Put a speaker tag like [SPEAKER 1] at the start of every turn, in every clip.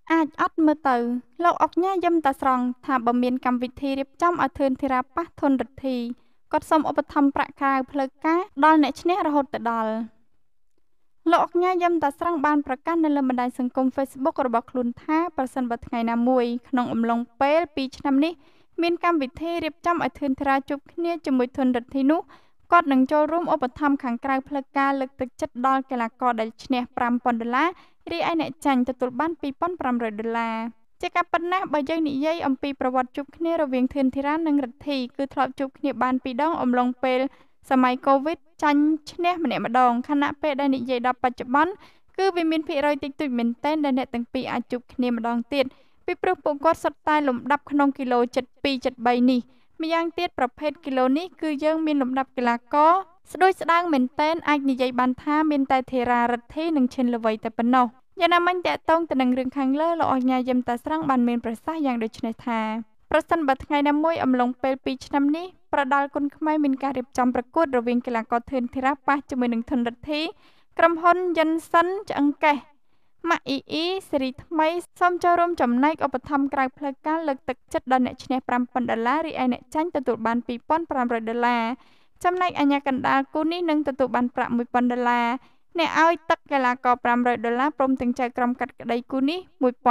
[SPEAKER 1] អាចអត់មើលទៅលោកអុកញ៉ាយឹមតាស្រង់ថាបើមានកម្មវិធីរៀបចំឲ្យធឿនធារាប៉ះធនរិទ្ធីគាត់សូមឧបត្ថម្ភប្រាក់ក្រៅផ្លូវការដល់អ្នកឈ្នះរហូតទៅដល់លោកអុកញ៉ាយឹមតាស្រង់បានប្រកាសនៅលើបណ្ដាញសង្គម Facebook របស់ខ្លួនថាប្រសិនបើថ្ងៃណាមួយក្នុងអំឡុងពេល2ឆ្នាំនេះមានកម្មវិធីរៀបចំឲ្យធឿនធារាជួបគ្នាជាមួយធនរិទ្ធីនោះគាត់នឹងចូលរួមឧបត្ថម្ភខាងក្រៅផ្លូវការលើកទឹកចិត្តដល់កីឡាករដែលឈ្នះ$5,000រីឯអ្នកចាញ់ទទួលបាន$2,500ជាការពិតណាស់បើយើងនិយាយអំពីប្រវត្តិជួបគ្នារវាងធឿនធារានិងរិទ្ធីគឺធ្លាប់ជួបគ្នាបាន2ដងអំឡុងពេលសម័យកូវីដចាញ់ឈ្នះម្នាក់ម្ដងខណៈពេលដែលនិយាយដល់បច្ចុប្បន្នគឺវាមានភាគរយតិចតួចមែនទែនដែលអ្នកទាំងពីរអាចជួបគ្នាម្ដងទៀតពីព្រោះពួកគាត់សុទ្ធតែលំដាប់ក្នុងគីឡូ72 73នេះម្យ៉ាងទៀតប្រភេទគីឡូនេះគឺយើងមានលំដាប់កីឡាករស្ដួយស្ដាងមែនទែនអាចនិយាយបានថាមានតែធារារិទ្ធីនិងឈិនល្វីតែប៉ុណ្ណោះយ៉ាងណាមិញតាក់ទងទៅនឹងរឿងខាងលើលោកអញ្ញាយឹមតាស្រង់បានមានប្រសាសន៍យ៉ាងដូចនេះថាប្រសិនបើថ្ងៃណាមួយអំឡុងពេល2ឆ្នាំនេះប្រដាល់គុណខ្មែរមានការរៀបចំប្រកួតរវាងកីឡាករធឿនធារាប៉ះជាមួយនឹងធនរិទ្ធីក្រុមហ៊ុនយិនសិនឆ្អឹងកេះម៉ាក់អ៊ីសេរីថ្មីសូមចូលរួមចំណែកឧបត្ថម្ភក្រៅផ្លូវការលើកទឹកចិត្តដល់អ្នកឈ្នះ$5,000រីឯអ្នកចាញ់ទទួលបាន$2,500ចំណែកអាជ្ញាកណ្ដាលគូនេះនឹងទទួលបានប្រាក់$1,000អ្នកឲ្យទឹកកីឡាករ$500ព្រមទាំងចៅក្រមកាត់ក្តីគូនេះ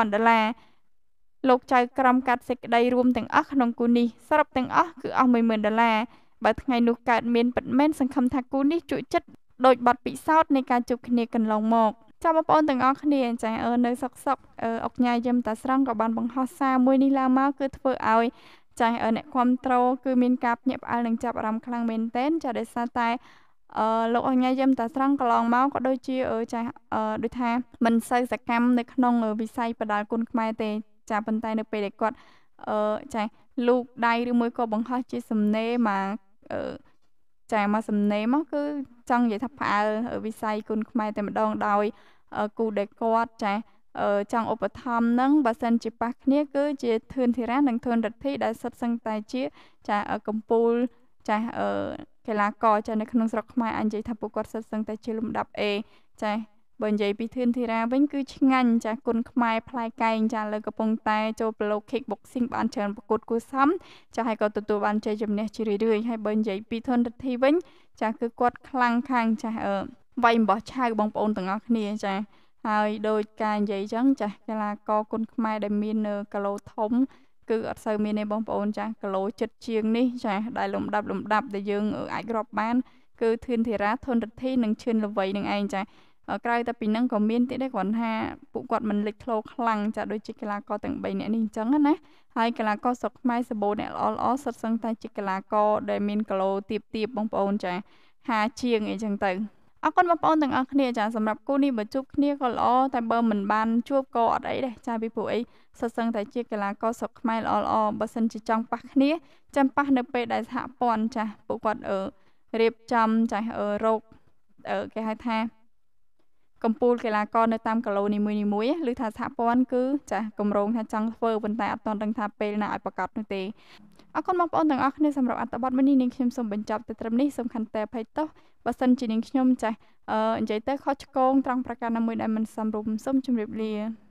[SPEAKER 1] $1,000លោកចៅក្រមកាត់សេចក្តីរួមទាំងអស់ក្នុងគូនេះសរុបទាំងអស់គឺអស់$10,000បើថ្ងៃនោះកើតមានពិតមែនសង្ឃឹមថាគូនេះជក់ចិត្តដោយបទពិសោធន៍នៃការជួបគ្នាកន្លងមកចាំបងប្អូនទាំងអស់គ្នាចានៅសុកអុកញ៉ាយឹមតាស្រង់ក៏បានបង្ហោះសារមួយនេះឡើងមកគឺធ្វើឲ្យចាអ្នកគ្រប់គ្រងគឺមានការភ្ញាក់ផ្អើលនិងចាប់អារម្មណ៍ខ្លាំងមែនទែនចាដោយសារតែលោកអុកញ៉ាយឹមតាស្រង់កន្លងមកក៏ដូចជាដូចថាមិនសូវសកម្មនៅក្នុងវិស័យបដាល់គុណខ្មែរទេចាប៉ុន្តែនៅពេលដែលគាត់លូកដៃឬមួយក៏បង្ហោះជាសំណេរមកមកសំណេរមកគឺចង់និយាយថាផ្អើលវិស័យគុណខ្មែរតែម្ដងដោយគូដែលគាត់ចង់ឧបត្ថម្ភនឹងបើសិនជាប៉ះគ្នាគឺជាធឿនធារានិងធនរិទ្ធីដែលសុទ្ធសឹងតែជាកម្ពុជាកីឡាករនៅក្នុងស្រុកខ្មែរអាចនិយាយថាពួកគាត់សុទ្ធសឹងតែជាលំដាប់ A បើនិយាយពីធឿនធារាវិញគឺឆ្ងាញ់គុណខ្មែរផ្លែកែងលើកំពុងតែចូលប្រឡូក Kickboxing បានច្រើនប្រកួតគួរសមហើយក៏ទទួលបានជ័យជំនះជារឿយៗហើយបើនិយាយពីធនរិទ្ធីវិញគឺគាត់ខ្លាំងខាងវាយអំបោះឆៅបងប្អូនទាំងអស់គ្នាហើយដោយការនិយាយចឹងកីឡាករគុណខ្មែរដែលមានគីឡូធំគឺអត់សូវមានទេបងប្អូនគីឡូចិត្តជាងនេះដែលលំដាប់ដែលយើងអាចរាប់បានគឺធឿនធារាធនរិទ្ធីនិងឈឿនល្វីនឹងឯងក្រៅតែពីហ្នឹងក៏មានទៀតដែរគ្រាន់ថាពួកគាត់មិនលេចធ្លោខ្លាំងដូចជាកីឡាករទាំង3នាក់នេះអញ្ចឹងណាហើយកីឡាករស្រុកខ្មែរសម្បូរអ្នកល្អសុទ្ធសឹងតែជាកីឡាករដែលមានគីឡូទាបបងប្អូន50ជាងអីចឹងទៅអរគុណបងប្អូនទាំងអស់គ្នាសម្រាប់គូនេះបើជួបគ្នាក៏ល្អតែបើមិនបានជួបក៏អត់អីដែរពីព្រោះអីសុទ្ធសឹងតែជាកីឡាករស្រុកខ្មែរល្អបើសិនជាចង់ប៉ះគ្នាចាំប៉ះនៅពេលដែលសហព័ន្ធពួកគាត់រៀបចំរោគគេហៅថាកម្ពុជាកីឡាករនៅតាមគីឡូនីមួយៗឬថាសហព័ន្ធគឺកម្រងថាចង់ធ្វើប៉ុន្តែអត់ទាន់ដឹងថាពេលណាឲ្យប្រកាសនោះទេអរគុណបងប្អូនទាំងអស់គ្នាសម្រាប់អត្ថបទមួយនេះនាងខ្ញុំសូមបញ្ចប់ទៅត្រឹមនេះសំខាន់តែអភ័យទោសបើសិនជានាងខ្ញុំនិយាយទៅខុសឆ្គងត្រង់ប្រការណាមួយដែលមិនសមរម្យសូមជម្រាបលា